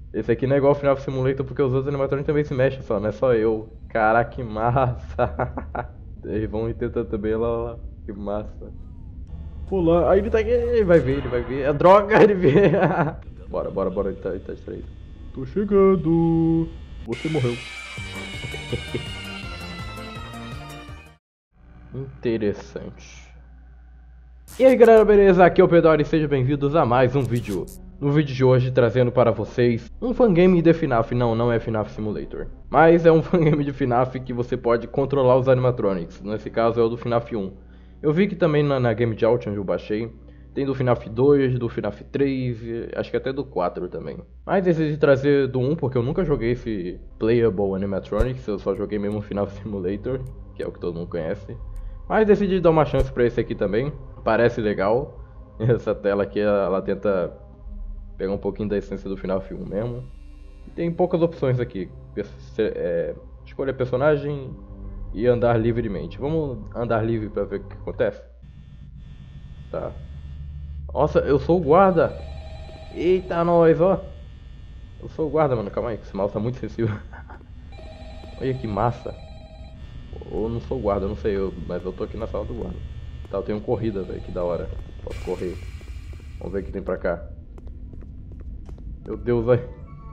Esse aqui não é igual ao Final Simulator porque os outros animatrônicos também se mexem só, não é só eu. Caraca, que massa. Eles vão tentar também, lá, lá, lá. Que massa. Pula, aí ele tá aqui, ele vai ver. É droga, ele vê. Bora, bora, bora, ele tá distraído. Tô chegando. Você morreu. Interessante. E aí galera, beleza? Aqui é o Pedro e sejam bem-vindos a mais um vídeo. No vídeo de hoje trazendo para vocês um fangame de FNAF. Não é FNAF Simulator, mas é um fangame de FNAF que você pode controlar os animatronics. Nesse caso é o do FNAF 1. Eu vi que também na Game Jolt, onde eu baixei, tem do FNAF 2, do FNAF 3, acho que até do 4 também. Mas decidi trazer do 1 porque eu nunca joguei esse Playable Animatronics, eu só joguei mesmo o FNAF Simulator, que é o que todo mundo conhece. Mas decidi dar uma chance pra esse aqui também. Parece legal. Essa tela aqui, ela tenta pegar um pouquinho da essência do FNAF 1 mesmo. E tem poucas opções aqui. Escolha personagem e andar livremente. Vamos andar livre pra ver o que acontece? Tá. Nossa, eu sou o guarda. Eita, nós, ó. Eu sou o guarda, mano. Calma aí, que esse mouse tá muito sensível. Olha que massa. Ou não sou guarda, não sei, mas eu tô aqui na sala do guarda. Tá, eu tenho corrida, velho, que da hora. Posso correr. Vamos ver o que tem pra cá. Meu Deus, velho.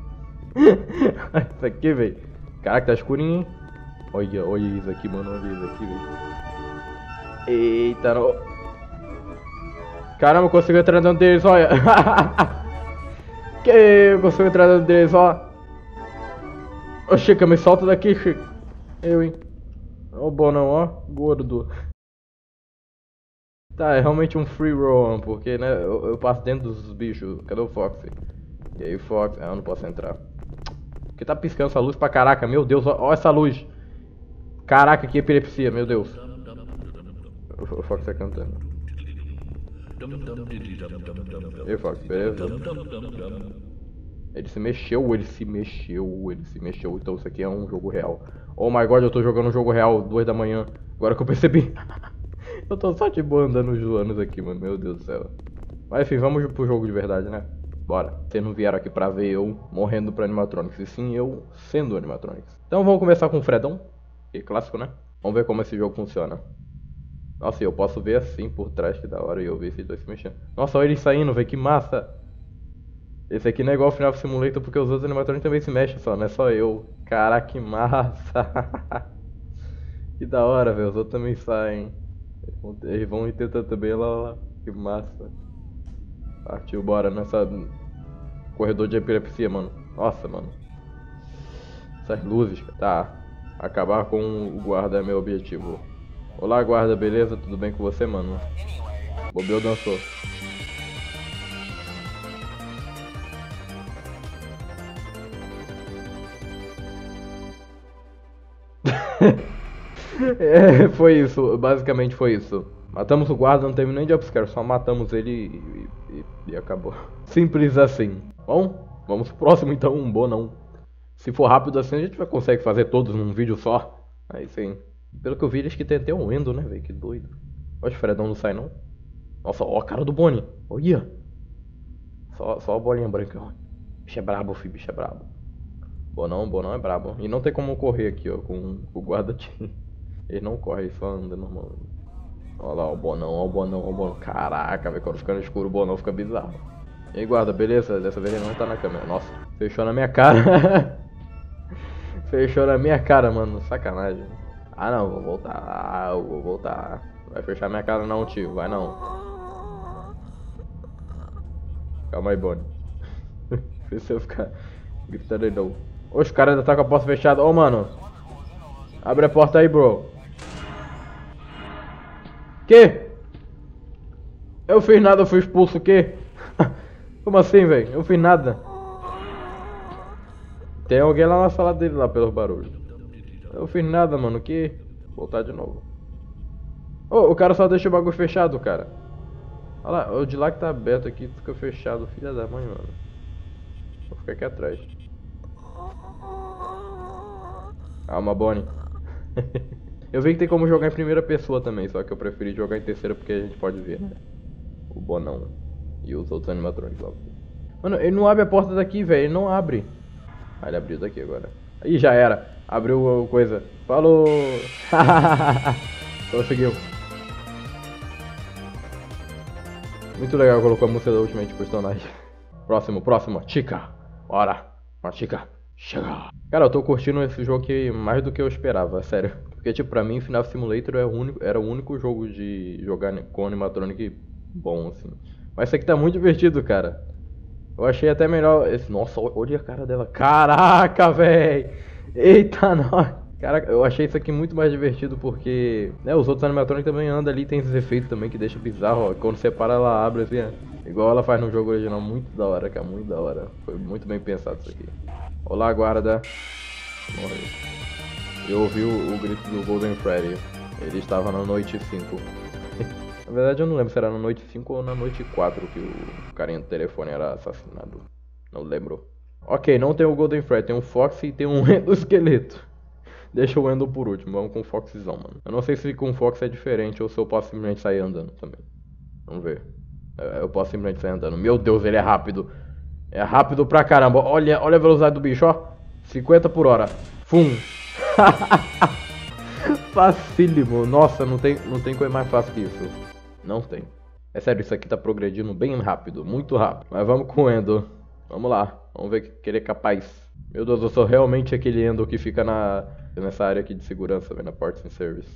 Isso aqui, velho. Caraca, tá escurinho, hein? Olha isso aqui, mano. Olha isso aqui, velho. Eita, não. Caramba, eu consigo entrar dentro deles, olha. Que eu consigo entrar dentro deles, ó. Ô, Chica, me solta daqui, Chica. Eu, hein. Ó, bom não, ó. Gordo. Tá, é realmente um free roam, porque, né, eu passo dentro dos bichos. Cadê o Fox? E aí, Fox? Ah, eu não posso entrar. Porque tá piscando essa luz pra caraca, meu Deus, ó essa luz. Caraca, que epilepsia, meu Deus. O Fox tá cantando. E aí, Fox, beleza? Ele se mexeu, então isso aqui é um jogo real. Oh my god, eu tô jogando um jogo real, 2 da manhã. Agora que eu percebi. Eu tô só de boa andando os anos aqui, mano. Meu Deus do céu. Mas enfim, vamos pro jogo de verdade, né? Bora. Vocês não vieram aqui pra ver eu morrendo pra animatronics, e sim eu sendo animatronics. Então vamos começar com o Fredão. Que é clássico, né? Vamos ver como esse jogo funciona. Nossa, eu posso ver assim por trás, que da hora. E eu ver esses dois se mexendo. Nossa, olha eles saindo, velho. Que massa. Esse aqui não é igual ao Final Simulator porque os outros animatronics também se mexem só, não é só eu. Caraca, que massa. Que da hora, velho. Os outros também saem. Eles vão tentar também, lá, lá, lá. Que massa. Partiu, bora nessa corredor de epilepsia, mano. Nossa, mano. Essas luzes, tá. Acabar com o guarda é meu objetivo. Olá, guarda, beleza? Tudo bem com você, mano? Bobeu dançou. É, foi isso, basicamente foi isso. Matamos o guarda, não teve nem jumpscare, só matamos ele e acabou. Simples assim. Bom, vamos pro próximo então, um bom não. Se for rápido assim, a gente vai conseguir fazer todos num vídeo só. Aí sim. Pelo que eu vi, eles que tem até um endo, né, velho? Que doido. Oxe, o Fredão não sai não. Nossa, ó a cara do Bonnie. Olha. Só a bolinha branca, ó. Bicho é brabo, filho, bicho é brabo. Bonão é brabo. E não tem como correr aqui, ó, com o guarda-time. Ele não corre, ele só anda normal. Olha lá, o Bonão, ó o Bonão, ó o Bonão. Caraca, velho, quando fica no escuro o Bonão fica bizarro. E aí, guarda, beleza? Dessa vez ele não tá na câmera. Nossa, fechou na minha cara. Fechou na minha cara, mano. Sacanagem. Ah, não, vou voltar. Ah, eu vou voltar. Vai fechar minha cara não, tio. Vai não. Calma aí, Bonnie. Se eu ficar gritando aí não. Oxe, o cara ainda tá com a porta fechada. Ô, mano. Abre a porta aí, bro. Que? Eu fiz nada, eu fui expulso, o quê? Como assim, velho? Eu fiz nada. Tem alguém lá na sala dele, lá, pelos barulhos. Eu fiz nada, mano, que? Voltar de novo. Ô, o cara só deixa o bagulho fechado, cara. Olha lá, o de lá que tá aberto aqui fica fechado, filha da mãe, mano. Vou ficar aqui atrás. Calma, Bonnie. Eu vi que tem como jogar em primeira pessoa também, só que eu preferi jogar em terceira porque a gente pode ver, né? O Bonão e os outros animatrônicos lá. Mano, ele não abre a porta daqui, velho. Ele não abre. Ah, ele abriu daqui agora. Aí já era. Abriu a coisa. Falou! Conseguiu. Muito legal, colocou a música da Ultimate personagem. Próximo. Chica. Bora. Ó, Chica. Chega. Cara, eu tô curtindo esse jogo aqui mais do que eu esperava, sério. Porque, tipo, pra mim, Final Simulator era o único jogo de jogar com animatronic bom, assim. Mas esse aqui tá muito divertido, cara. Eu achei até melhor esse... Nossa, olha a cara dela. Caraca, véi. Eita, nós. Cara, eu achei isso aqui muito mais divertido porque, né, os outros animatronics também andam ali, tem esses efeitos também que deixa bizarro, ó. Quando você para, ela abre assim, ó. Igual ela faz no jogo original. Muito da hora, cara, muito da hora. Foi muito bem pensado isso aqui. Olá, guarda. Morreu. Eu ouvi o grito do Golden Freddy. Ele estava na noite 5. Na verdade eu não lembro se era na noite 5 ou na noite 4 que o carinha do telefone era assassinado. Não lembro. Ok, não tem o Golden Freddy, tem um Fox e tem um Endoesqueleto. Deixa o Endo por último, vamos com o Foxzão, mano. Eu não sei se com o Fox é diferente ou se eu posso simplesmente sair andando também. Vamos ver. Eu posso simplesmente sair andando. Meu Deus, ele é rápido. É rápido pra caramba. Olha a velocidade do bicho, ó. 50 por hora. Fum. Facílimo. Nossa, não tem coisa mais fácil que isso. Não tem. É sério, isso aqui tá progredindo bem rápido. Muito rápido. Mas vamos com o Endo. Vamos lá. Vamos ver que ele é capaz. Meu Deus, eu sou realmente aquele Endo que fica nessa área aqui de segurança, na Parts and Service.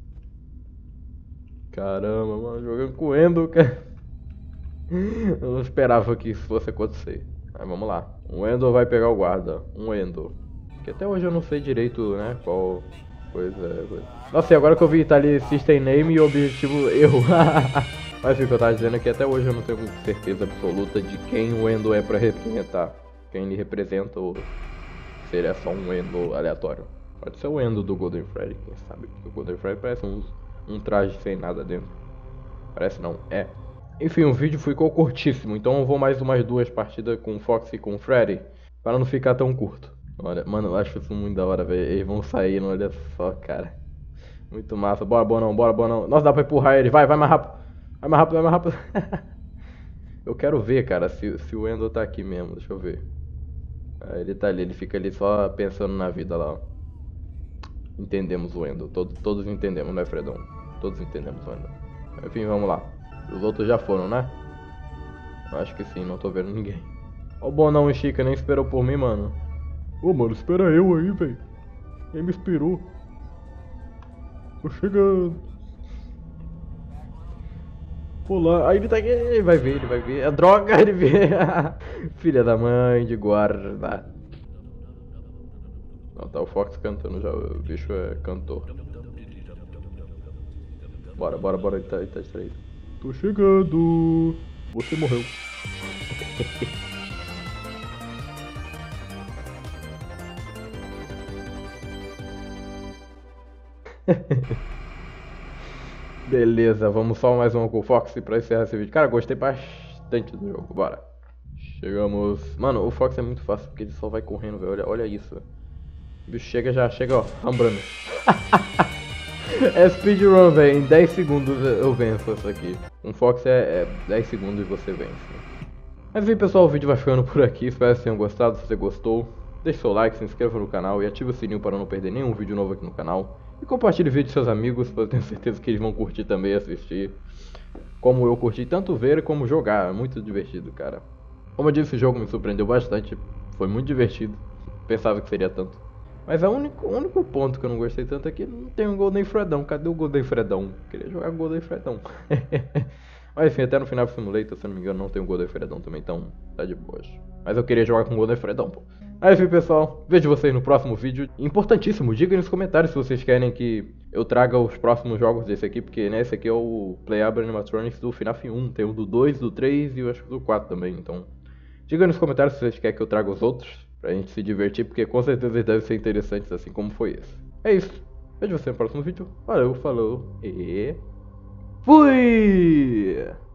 Caramba, mano. Jogando com o Endo, cara. Eu não esperava que isso fosse acontecer. Mas vamos lá. Um Endo vai pegar o guarda. Um Endo. Que até hoje eu não sei direito, né? Qual coisa é. Nossa, e agora que eu vi, tá ali System Name e objetivo erro. Mas o que eu tava dizendo é que até hoje eu não tenho certeza absoluta de quem o Endo é pra representar. Quem ele representa ou se ele é só um Endo aleatório. Pode ser o Endo do Golden Freddy, quem sabe? Porque o Golden Freddy parece um traje sem nada dentro. Parece não, é. Enfim, o vídeo ficou curtíssimo, então eu vou mais umas 2 partidas com o Fox e com o Freddy, para não ficar tão curto. Olha, mano, eu acho isso muito da hora, velho. Eles vão sair, olha só, cara. Muito massa. Bora, não. Nossa, dá pra empurrar ele. Vai mais rápido. Vai mais rápido. Eu quero ver, cara, se o Endo tá aqui mesmo. Deixa eu ver. Ele tá ali, ele fica ali só pensando na vida lá, ó. Entendemos o Endo. Todos entendemos, né, Fredão? Todos entendemos o Endo. Enfim, vamos lá. Os outros já foram, né? Eu acho que sim, não tô vendo ninguém. Ó o Bonão e Chica, nem esperou por mim, mano. Ô, mano, espera eu aí, velho. Quem me esperou? Tô chegando. Olá, aí ele tá aqui, ele vai ver. É droga, ele vê. Filha da mãe de guarda. Não, tá o Fox cantando já, o bicho é cantor. Bora, ele tá distraído. Tô chegando. Você morreu. Beleza, vamos só mais uma com o Fox pra encerrar esse vídeo. Cara, gostei bastante do jogo, bora. Chegamos. Mano, o Fox é muito fácil porque ele só vai correndo, velho. Olha isso. O bicho já chega, ó, rambrando. É speedrun, velho. Em 10 segundos eu venço isso aqui. Um Fox é 10 segundos e você vence. Mas enfim, pessoal, o vídeo vai ficando por aqui. Espero que vocês tenham gostado. Se você gostou, deixe seu like, se inscreva no canal e ative o sininho para não perder nenhum vídeo novo aqui no canal. E compartilhe o vídeo com seus amigos, pois eu tenho certeza que eles vão curtir também assistir. Como eu curti tanto ver como jogar. É muito divertido, cara. Como eu disse, esse jogo me surpreendeu bastante. Foi muito divertido. Pensava que seria tanto. Mas o único ponto que eu não gostei tanto é que não tem um Golden Fredão. Cadê o Golden Fredão? Queria jogar Golden Fredão. Mas enfim, até no Final Simulator, se eu não me engano, não tem o Golden Fredão também, então tá de boas. Mas eu queria jogar com o Golden Fredão, pô. Mas enfim, pessoal, vejo vocês no próximo vídeo. Importantíssimo, digam nos comentários se vocês querem que eu traga os próximos jogos desse aqui, porque né, esse aqui é o Playable Animatronics do FNAF 1. Tem o do 2, do 3 e eu acho que do 4 também, então... Digam nos comentários se vocês querem que eu traga os outros, pra gente se divertir, porque com certeza eles devem ser interessantes assim como foi esse. É isso, vejo você no próximo vídeo. Valeu, falou e... fui!